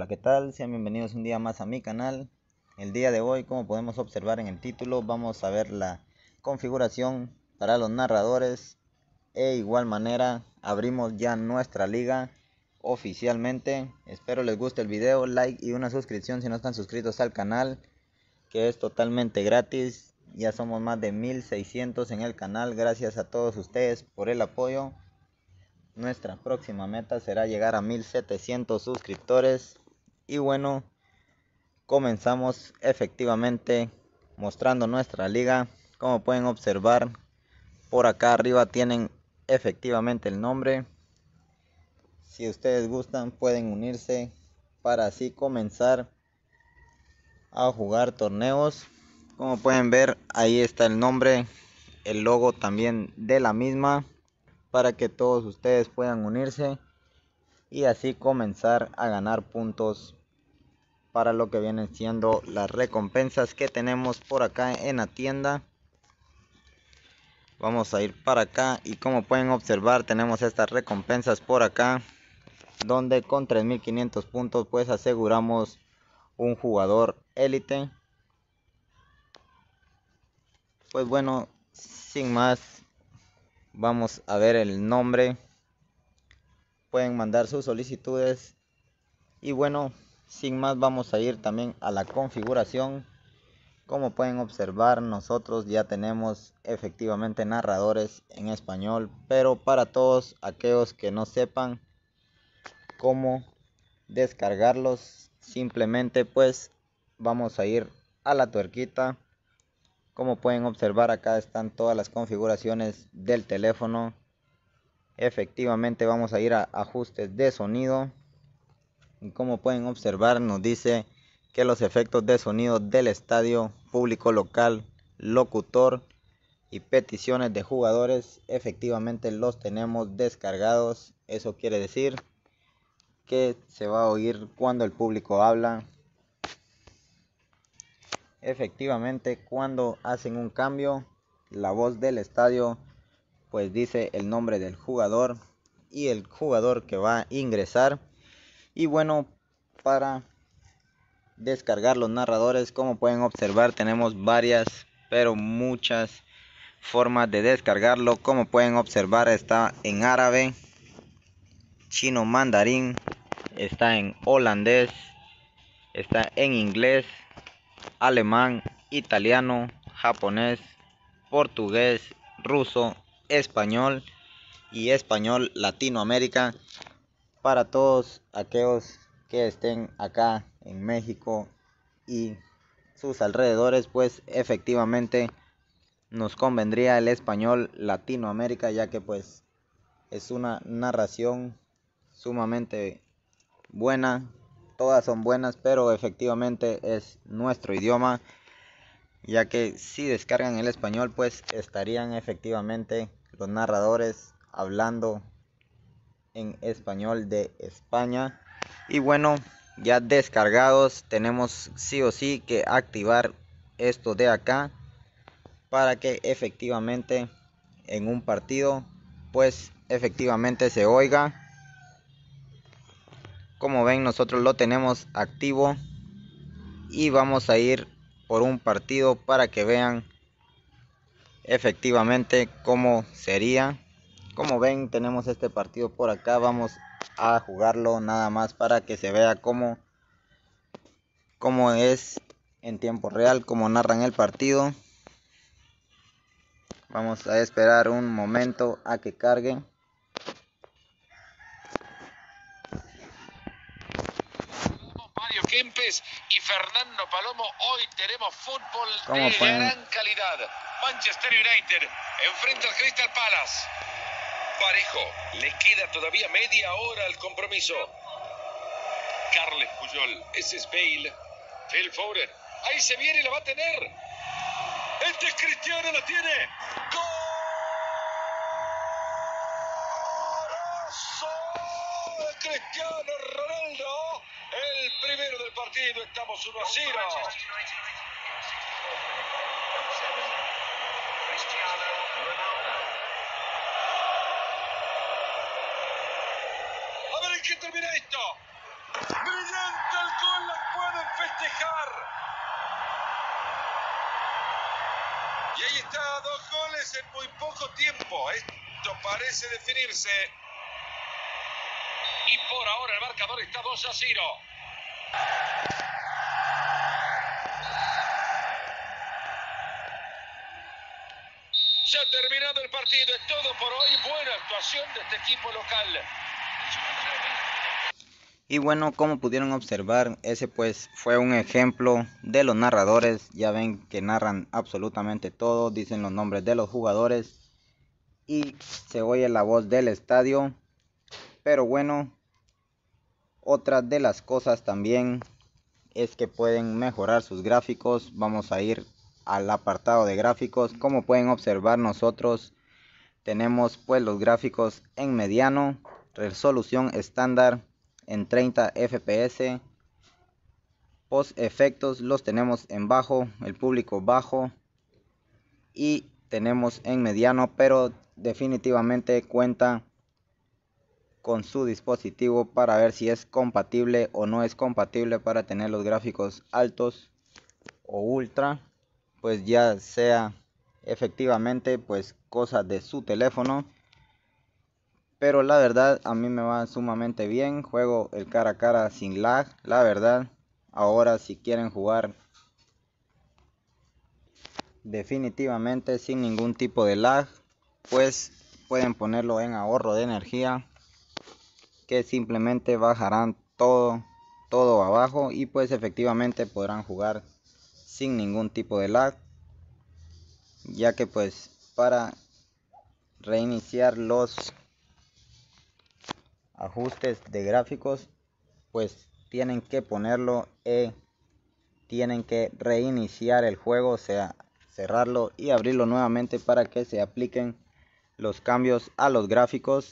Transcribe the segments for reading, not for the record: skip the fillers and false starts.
¿qué tal? Sean bienvenidos un día más a mi canal. El día de hoy, como podemos observar en el título, vamos a ver la configuración para los narradores. E igual manera, abrimos ya nuestra liga oficialmente. Espero les guste el video, like y una suscripción si no están suscritos al canal, que es totalmente gratis. Ya somos más de 1600 en el canal. Gracias a todos ustedes por el apoyo. Nuestra próxima meta será llegar a 1700 suscriptores. Y bueno, comenzamos efectivamente mostrando nuestra liga. Como pueden observar, por acá arriba tienen efectivamente el nombre. Si ustedes gustan, pueden unirse para así comenzar a jugar torneos. Como pueden ver, ahí está el nombre, el logo también de la misma, para que todos ustedes puedan unirse y así comenzar a ganar puntos para lo que vienen siendo las recompensas que tenemos por acá en la tienda. Vamos a ir para acá y como pueden observar, tenemos estas recompensas por acá, donde con 3500 puntos pues aseguramos un jugador élite. Pues bueno, sin más, vamos a ver el nombre. Pueden mandar sus solicitudes y bueno, sin más, vamos a ir también a la configuración. Como pueden observar, nosotros ya tenemos efectivamente narradores en español, pero para todos aquellos que no sepan cómo descargarlos, simplemente pues vamos a ir a la tuerquita. Como pueden observar, acá están todas las configuraciones del teléfono. Efectivamente vamos a ir a ajustes de sonido y como pueden observar, nos dice que los efectos de sonido del estadio, público local, locutor y peticiones de jugadores efectivamente los tenemos descargados. Eso quiere decir que se va a oír cuando el público habla. Efectivamente, cuando hacen un cambio, la voz del estadio pues dice el nombre del jugador y el jugador que va a ingresar. Y bueno, para descargar los narradores, como pueden observar, tenemos varias, pero muchas formas de descargarlo. Como pueden observar, está en árabe, chino mandarín, está en holandés, está en inglés, alemán, italiano, japonés, portugués, ruso, español y español Latinoamérica. Para todos aquellos que estén acá en México y sus alrededores, pues efectivamente nos convendría el español Latinoamérica, ya que pues es una narración sumamente buena. Todas son buenas, pero efectivamente es nuestro idioma, ya que si descargan el español pues estarían efectivamente los narradores hablando en español de España. Y bueno, ya descargados, tenemos sí o sí que activar esto de acá para que efectivamente en un partido pues efectivamente se oiga. Como ven, nosotros lo tenemos activo y vamos a ir por un partido para que vean efectivamente cómo sería. Como ven, tenemos este partido por acá. Vamos a jugarlo nada más para que se vea cómo es en tiempo real, cómo narran el partido. Vamos a esperar un momento a que cargue. Mario Kempes y Fernando Palomo. Hoy tenemos fútbol ¿Cómo de pueden? gran calidad. Manchester United enfrenta al Crystal Palace. Parejo, les queda todavía media hora al compromiso. Carles Puyol, ese es Bale. Phil Foden, ahí se viene y la va a tener. Este es Cristiano, lo tiene. ¡Golazo! Cristiano Ronaldo, el primero del partido. Estamos 1-0. A ver en qué termina esto. ¡Brillante el gol! ¡La pueden festejar! Y ahí está, 2 goles en muy poco tiempo. Esto parece definirse. Y por ahora el marcador está 2-0. Se ha terminado el partido, es todo por hoy. Buena actuación de este equipo local. Y bueno, como pudieron observar, ese pues fue un ejemplo de los narradores. Ya ven que narran absolutamente todo, dicen los nombres de los jugadores y se oye la voz del estadio. Pero bueno, otra de las cosas también es que pueden mejorar sus gráficos. Vamos a ir al apartado de gráficos. Como pueden observar, nosotros tenemos pues los gráficos en mediano, resolución estándar en 30 fps, post efectos los tenemos en bajo, el público bajo, y tenemos en mediano, pero definitivamente cuenta con su dispositivo para ver si es compatible o no es compatible para tener los gráficos altos o ultra, pues ya sea efectivamente pues cosa de su teléfono. Pero la verdad a mí me va sumamente bien, juego el cara a cara sin lag, la verdad. Ahora si quieren jugar definitivamente sin ningún tipo de lag, pues pueden ponerlo en ahorro de energía, que simplemente bajarán todo abajo y pues efectivamente podrán jugar sin ningún tipo de lag, ya que pues para reiniciar los ajustes de gráficos pues tienen que ponerlo, tienen que reiniciar el juego, o sea, cerrarlo y abrirlo nuevamente para que se apliquen los cambios a los gráficos.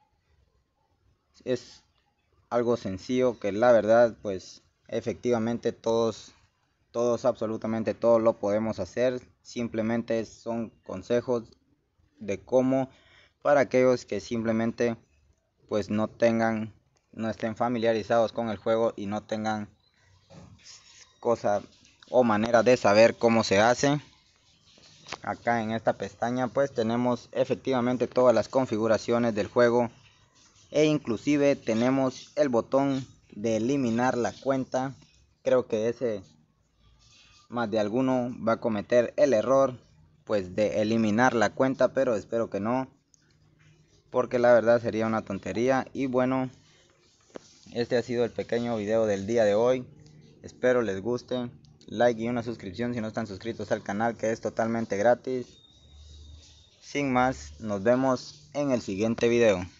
Es algo sencillo que la verdad pues efectivamente todos absolutamente todos lo podemos hacer. Simplemente son consejos de cómo, para aquellos que simplemente pues no estén familiarizados con el juego y no tengan cosa o manera de saber cómo se hace. Acá en esta pestaña pues tenemos efectivamente todas las configuraciones del juego, e inclusive tenemos el botón de eliminar la cuenta. Creo que ese más de alguno va a cometer el error pues de eliminar la cuenta, pero espero que no, porque la verdad sería una tontería. Y bueno, este ha sido el pequeño video del día de hoy, espero les guste. Like y una suscripción si no están suscritos al canal, que es totalmente gratis. Sin más, nos vemos en el siguiente video.